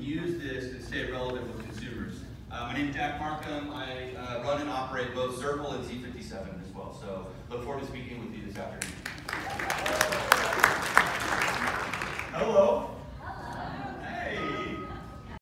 use this to stay relevant with consumers. My name is Jack Markham. I run and operate both Circle and Z57 as well. So look forward to speaking with you this afternoon.